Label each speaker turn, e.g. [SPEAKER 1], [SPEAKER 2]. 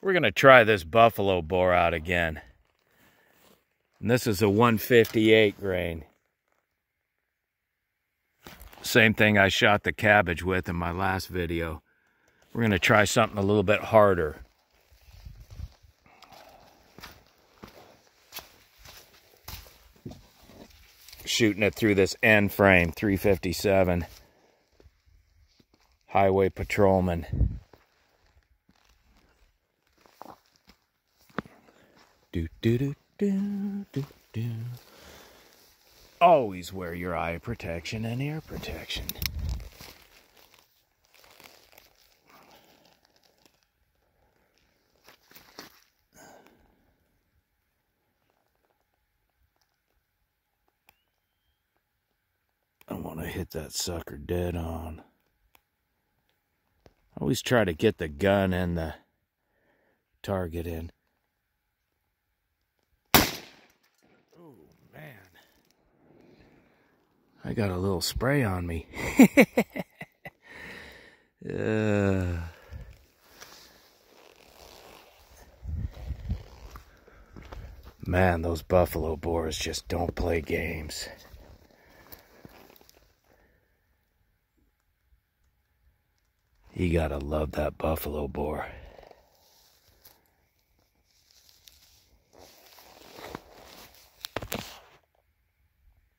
[SPEAKER 1] We're going to try this buffalo boar out again. And this is a 158 grain. Same thing I shot the cabbage with in my last video. We're going to try something a little bit harder. Shooting it through this end frame, 357 Highway Patrolman. Do do do do do do. Always wear your eye protection and ear protection. I want to hit that sucker dead on. Always try to get the gun and the target in. Oh, man. I got a little spray on me. Man, those buffalo boars just don't play games. You gotta love that buffalo boar.